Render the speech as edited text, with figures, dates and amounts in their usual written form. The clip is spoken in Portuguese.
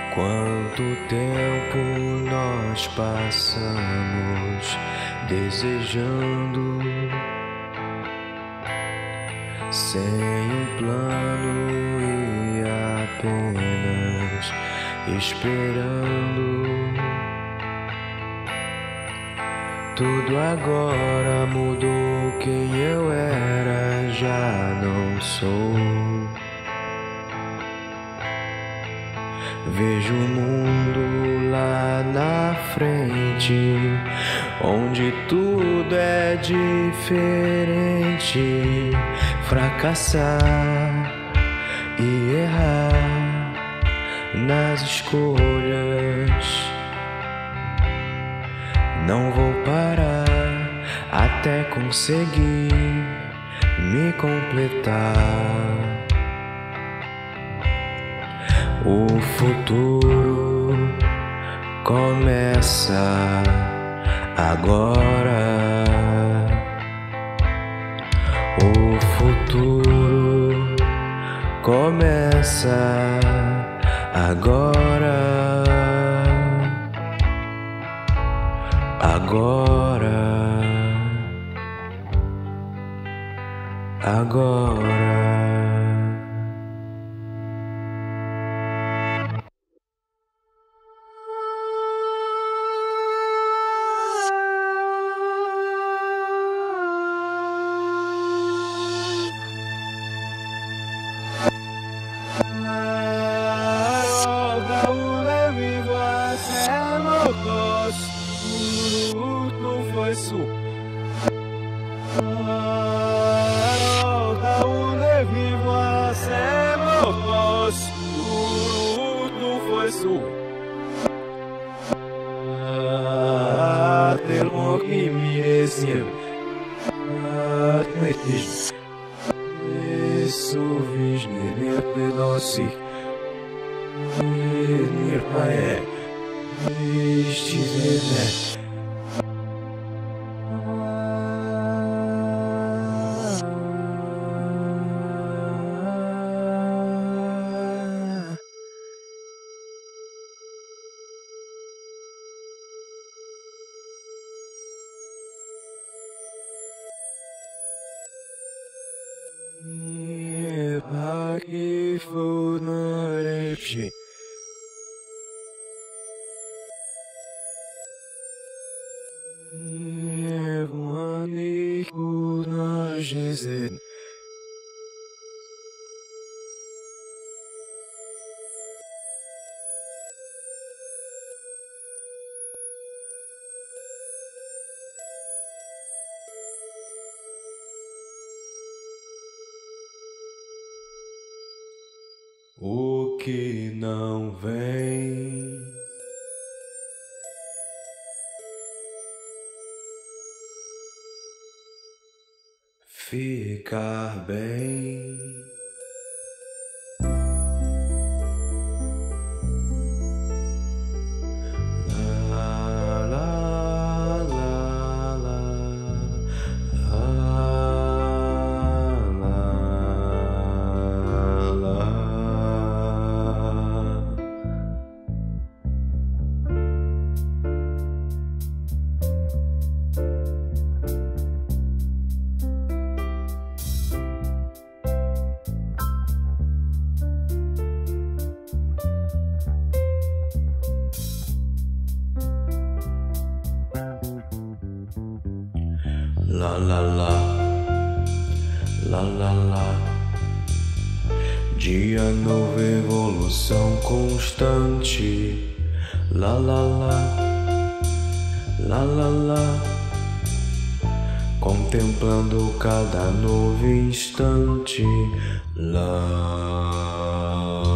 Quanto tempo nós passamos desejando, sem um plano e apenas esperando. Tudo agora mudou, quem eu era já não sou. Vejo o mundo lá na frente, onde tudo é diferente. Fracassar e errar nas escolhas. Não vou parar até conseguir me completar. O futuro começa agora. O futuro começa agora. Agora. O que não vem ficar bem. La la la, la la la. Dia novo, evolução constante. La la la, la la la. Contemplando cada novo instante. La